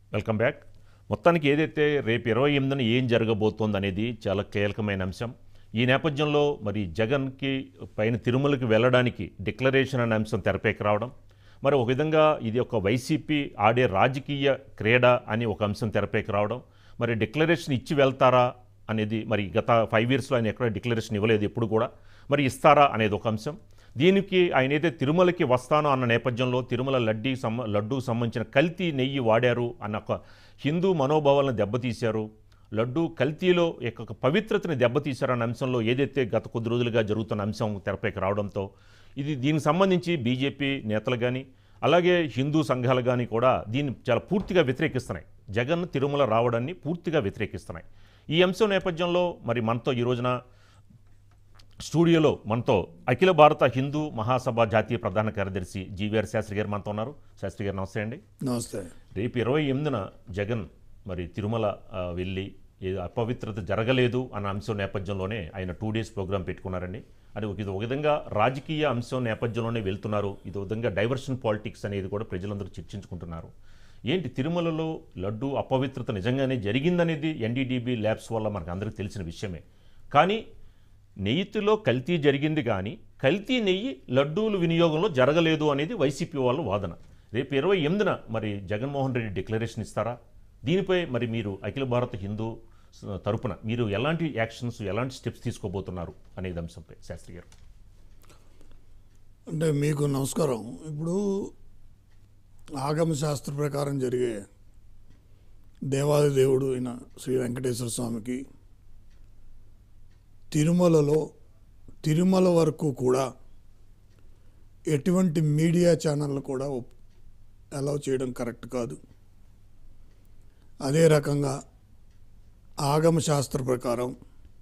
Welcome back. మొత్తానికి ఏదైతే రేపు 28న ఏం జరగబోతోంది అనేది చాలా కీలకమైన అంశం. ఈ నేపథ్యంలో మరి జగన్కి పైన తిరుమలకి వెళ్ళడానికి డిక్లరేషన్ అనే అంశం తెరపైకి రావడం, మరి ఒక విధంగా ఇది ఒక వైసీపీ ఆడే రాజకీయ క్రీడ అని ఒక అంశం తెరపైకి రావడం, మరి డిక్లరేషన్ ఇచ్చి వెళ్తారా అనేది, మరి గత 5 ఇయర్స్లో ఆయన ఎక్కడ డిక్లరేషన్ ఇవ్వలేదు ఎప్పుడు కూడా, మరి ఇస్తారా అనేది ఒక అంశం. దీనికి ఆయన ఏదైతే తిరుమలకి వస్తానో అన్న నేపథ్యంలో తిరుమల లడ్డూకు సంబంధించిన కల్తీ నెయ్యి వాడారు అన్న ఒక హిందూ మనోభావాలను దెబ్బతీశారు, లడ్డూ కల్తీలో యొక్క పవిత్రతని దెబ్బతీశారు అన్న అంశంలో ఏదైతే గత కొద్ది రోజులుగా జరుగుతున్న అంశం తెరపైకి రావడంతో దీనికి సంబంధించి బీజేపీ నేతలు కానీ అలాగే హిందూ సంఘాలు కానీ కూడా దీన్ని చాలా పూర్తిగా వ్యతిరేకిస్తున్నాయి. జగన్ తిరుమల రావడాన్ని పూర్తిగా వ్యతిరేకిస్తున్నాయి. ఈ అంశం నేపథ్యంలో మరి మనతో ఈ రోజున స్టూడియోలో మనతో అఖిల భారత హిందూ మహాసభ జాతీయ ప్రధాన కార్యదర్శి GVR శాస్త్రి గారు మనతో ఉన్నారు. శాస్త్రి గారు నమస్తే అండి. నమస్తే. రేపు 28న జగన్ మరి తిరుమల వెళ్ళి అపవిత్రత జరగలేదు అన్న అంశం నేపథ్యంలోనే ఆయన 2 days ప్రోగ్రాం పెట్టుకున్నారండి. అది ఇది ఒక విధంగా రాజకీయ అంశం నేపథ్యంలోనే వెళ్తున్నారు. ఇది ఒక విధంగా డైవర్షన్ పాలిటిక్స్ అనేది కూడా ప్రజలందరూ చర్చించుకుంటున్నారు. ఏంటి తిరుమలలో లడ్డు అపవిత్రత నిజంగానే జరిగిందనేది NDDB ల్యాబ్స్ వల్ల మనకు అందరికీ తెలిసిన విషయమే. కానీ నెయ్యిలో కల్తీ జరిగింది, కానీ కల్తీ నెయ్యి లడ్డూలు వినియోగంలో జరగలేదు అనేది వైసీపీ వాళ్ళ వాదన. రేపు 28న మరి జగన్మోహన్ రెడ్డి డిక్లరేషన్ ఇస్తారా? దీనిపై మరి మీరు అఖిల భారత హిందూ తరపున మీరు ఎలాంటి యాక్షన్స్, ఎలాంటి స్టెప్స్ తీసుకోబోతున్నారు అనేది అంశంపై శాస్త్రి గారు. అంటే మీకు నమస్కారం. ఇప్పుడు ఆగమ శాస్త్ర ప్రకారం జరిగే దేవాది దేవుడు అయిన శ్రీ వెంకటేశ్వర స్వామికి తిరుమల వరకు కూడా ఎటువంటి మీడియా ఛానళ్ళు కూడా అలౌ చేయడం కరెక్ట్ కాదు. అదే రకంగా ఆగమ శాస్త్ర ప్రకారం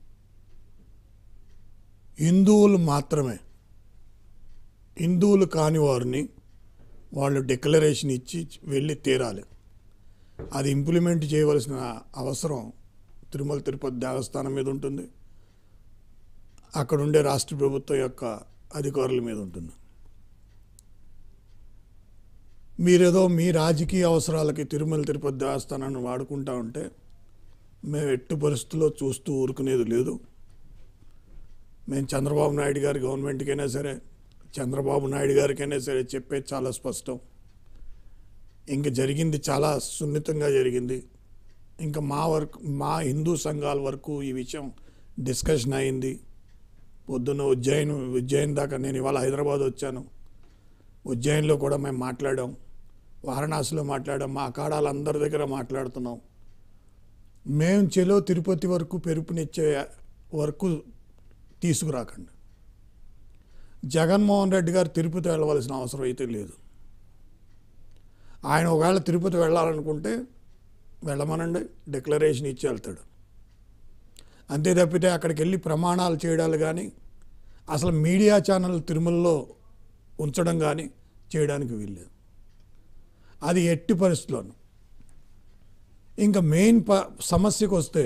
హిందువులు మాత్రమే, హిందువులు కాని వారిని వాళ్ళు డిక్లరేషన్ ఇచ్చి వెళ్ళి తీరాలి. అది ఇంప్లిమెంట్ చేయవలసిన అవసరం తిరుమల తిరుపతి దేవస్థానం మీద ఉంటుంది, అక్కడ ఉండే రాష్ట్ర ప్రభుత్వం యొక్క అధికారుల మీద ఉంటుంది. మీరేదో మీ రాజకీయ అవసరాలకి తిరుమల తిరుపతి దేవస్థానాన్ని వాడుకుంటా ఉంటే మేము ఎట్టి పరిస్థితుల్లో చూస్తూ ఊరుకునేది లేదు. మేము చంద్రబాబు నాయుడు గారి గవర్నమెంట్కైనా సరే, చంద్రబాబు నాయుడు గారికైనా సరే చెప్పేది చాలా స్పష్టం. ఇంకా జరిగింది చాలా సున్నితంగా జరిగింది. ఇంకా మా హిందూ సంఘాల వరకు ఈ విషయం డిస్కషన్ అయింది. పొద్దున్న ఉజ్జయిన్ దాకా, నేను ఇవాళ హైదరాబాద్ వచ్చాను, ఉజ్జయిన్లో కూడా మేము మాట్లాడాం, వారణాసిలో మాట్లాడాం, మా అఖాడాలందరి దగ్గర మాట్లాడుతున్నాం. మేము చెలో తిరుపతి వరకు పెరుపునిచ్చే వరకు తీసుకురాకండి. జగన్మోహన్ రెడ్డి గారు తిరుపతి వెళ్ళవలసిన అవసరం అయితే లేదు. ఆయన ఒకవేళ తిరుపతి వెళ్ళాలనుకుంటే వెళ్ళమనండి, డిక్లరేషన్ ఇచ్చి వెళ్తాడు. అంతే తప్పితే అక్కడికి వెళ్ళి ప్రమాణాలు చేయడాలు కానీ, అసలు మీడియా ఛానల్ తిరుమలలో ఉంచడం కానీ చేయడానికి వీల్లేదు. అది ఎట్టి పరిస్థితుల్లోనూ. ఇంకా మెయిన్ సమస్యకు వస్తే,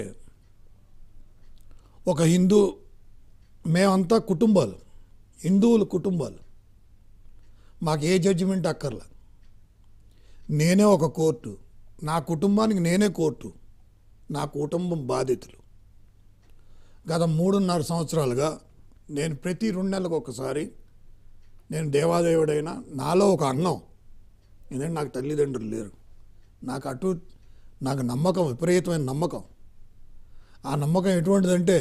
ఒక మేమంతా కుటుంబాలు, హిందువుల కుటుంబాలు, మాకు ఏ జడ్జిమెంట్ అక్కర్లా. నేనే ఒక కోర్టు, నా కుటుంబానికి నేనే కోర్టు, నా కుటుంబం బాధితులు. గత 3.5 సంవత్సరాలుగా నేను ప్రతి 2 నెలలకు ఒకసారి, నేను దేవాదేవుడైనా నాలో ఒక అన్నం, ఎందుకంటే నాకు తల్లిదండ్రులు లేరు, నాకు నమ్మకం, విపరీతమైన నమ్మకం. ఆ నమ్మకం ఎటువంటిదంటే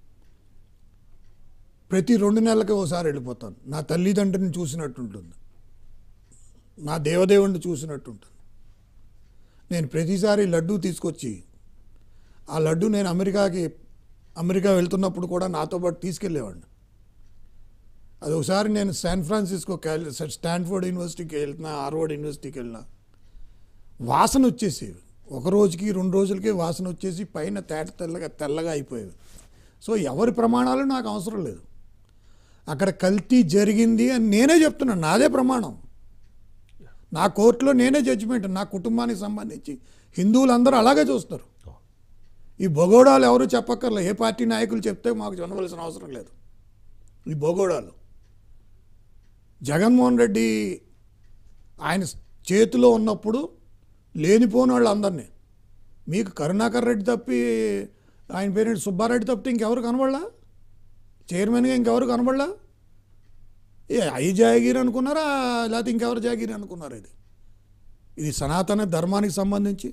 ప్రతి 2 నెలలకి ఒకసారి వెళ్ళిపోతాను. నా తల్లిదండ్రుని చూసినట్టు ఉంటుంది, నా దేవదేవుడిని చూసినట్టు ఉంటుంది. నేను ప్రతిసారి లడ్డూ తీసుకొచ్చి, ఆ లడ్డు నేను అమెరికా వెళ్తున్నప్పుడు కూడా నాతో పాటు తీసుకెళ్ళేవాడిని. అది ఒకసారి నేను శాన్ ఫ్రాన్సిస్కో, స్టాన్ఫోర్డ్ యూనివర్సిటీకి వెళ్తున్నా, హార్వర్డ్ యూనివర్సిటీకి వెళ్ళినా, వాసన వచ్చేసేవి. 1 రోజుకి 2 రోజులకి వాసన వచ్చేసి పైన తెల్లగా అయిపోయేవి. సో ఎవరి ప్రమాణాలు నాకు అవసరం లేదు. అక్కడ కల్తీ జరిగింది అని నేనే చెప్తున్నాను, నాదే ప్రమాణం, నా కోర్టులో నేనే జడ్జిమెంట్. నా కుటుంబానికి సంబంధించి హిందువులందరూ అలాగే చూస్తారు. ఈ భగోడాలు ఎవరు చెప్పక్కర్లే, ఏ పార్టీ నాయకులు చెప్తే మాకు వినవలసిన అవసరం లేదు. ఈ భగోడాలు జగన్మోహన్ రెడ్డి ఆయన చేతిలో ఉన్నప్పుడు లేనిపోని వాళ్ళు అందరినీ. మీకు కరుణాకర్ రెడ్డి తప్పి, ఆయన పేరు సుబ్బారెడ్డి తప్పితే ఇంకెవరు కనబడలా? చైర్మన్గా ఇంకెవరు కనబడలా? అయి జాగిరి అనుకున్నారా, లేకపోతే ఇంకెవరు జాగిరి అనుకున్నారు? ఇది సనాతన ధర్మానికి సంబంధించి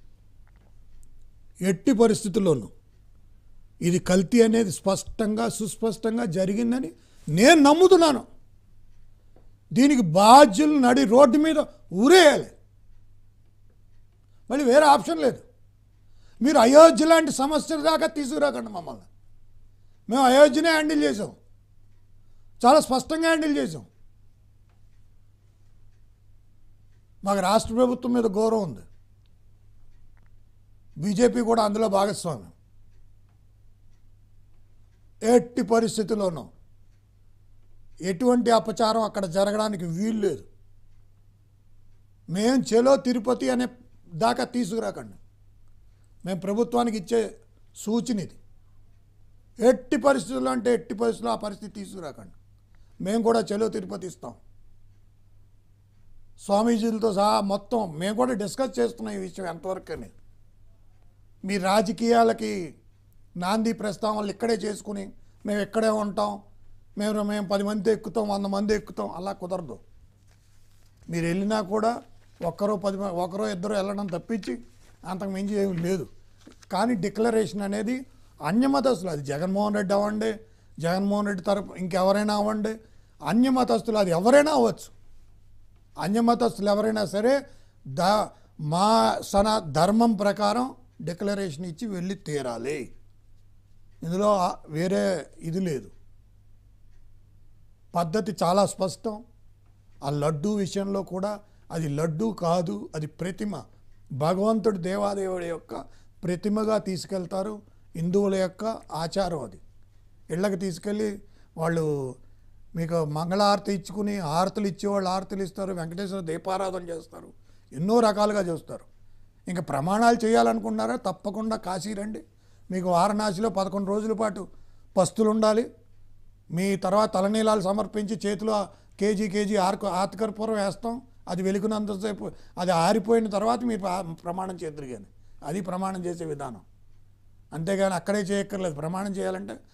ఎట్టి పరిస్థితుల్లోనూ ఇది కల్తీ అనేది స్పష్టంగా సుస్పష్టంగా జరిగిందని నేను నమ్ముతున్నాను. దీనికి బాధ్యులు నడి రోడ్డు మీద ఊరేయాలి, మళ్ళీ వేరే ఆప్షన్ లేదు. మీరు అయోధ్య లాంటి సమస్యల దాకా తీసుకురాకండి మమ్మల్ని. మేము అయోధ్యనే హ్యాండిల్ చేసాం, చాలా స్పష్టంగా హ్యాండిల్ చేసాం. మాకు రాష్ట్ర ప్రభుత్వం మీద గౌరవం ఉంది, బీజేపీ కూడా అందులో భాగస్వామ్యం. ఎట్టి పరిస్థితుల్లోనూ ఎటువంటి అపచారం అక్కడ జరగడానికి వీలు లేదు. మేము చెలో తిరుపతి అనే దాకా తీసుకురాకండి. మేము ప్రభుత్వానికి ఇచ్చే సూచన ఇది. ఎట్టి పరిస్థితుల్లో అంటే ఎట్టి పరిస్థితుల్లో ఆ పరిస్థితి తీసుకురాకండి. మేము కూడా చెలో తిరుపతి ఇస్తాం. స్వామీజీలతో సహా మొత్తం మేము కూడా డిస్కస్ చేస్తున్నాం ఈ విషయం ఎంతవరకు అని. మీ రాజకీయాలకి నాంది ప్రస్తావనలు ఇక్కడే చేసుకుని మేము ఇక్కడే ఉంటాం, మేము 10 మంది ఎక్కుతాం, 100 మంది ఎక్కుతాం, అలా కుదరదు. మీరు వెళ్ళినా కూడా ఒకరో ఇద్దరు వెళ్ళడం తప్పించి అంతకు మించి ఏమి లేదు. కానీ డిక్లరేషన్ అనేది అన్యమతస్తులు, అది జగన్మోహన్ రెడ్డి అవ్వండి, జగన్మోహన్ రెడ్డి తరపు ఇంకెవరైనా అవ్వండి, అన్యమతస్తులు అది ఎవరైనా అవ్వచ్చు. అన్యమతస్తులు ఎవరైనా సరే మా ధర్మం ప్రకారం డిక్లరేషన్ ఇచ్చి వెళ్ళి తీరాలి. ఇందులో వేరే ఇది లేదు. పద్ధతి చాలా స్పష్టం. ఆ లడ్డూ విషయంలో కూడా అది లడ్డూ కాదు, అది ప్రతిమ. భగవంతుడు దేవాదేవుడి యొక్క ప్రతిమగా తీసుకెళ్తారు. హిందువుల యొక్క ఆచారం అది. ఇళ్ళకి తీసుకెళ్ళి వాళ్ళు మీకు మంగళహారతి ఇచ్చుకుని హారతులు ఇచ్చేవాళ్ళు హారతులు ఇస్తారు, వెంకటేశ్వర దీపారాధన చేస్తారు, ఎన్నో రకాలుగా చేస్తారు. ఇంకా ప్రమాణాలు చేయాలనుకున్నారా తప్పకుండా కాశీ రండి. మీకు వారణాసిలో 11 రోజుల పాటు పస్తులు ఉండాలి. మీ తర్వాత తలనీలాలు సమర్పించి చేతిలో కేజీ ఆతకర్పూరం వేస్తాం. అది వెలుగునంతసేపు అది ఆరిపోయిన తర్వాత మీరు ప్రమాణం చేద్దరు. కానీ అది ప్రమాణం చేసే విధానం. అంతేగాని అక్కడే చేయక్కర్లేదు. ప్రమాణం చేయాలంటే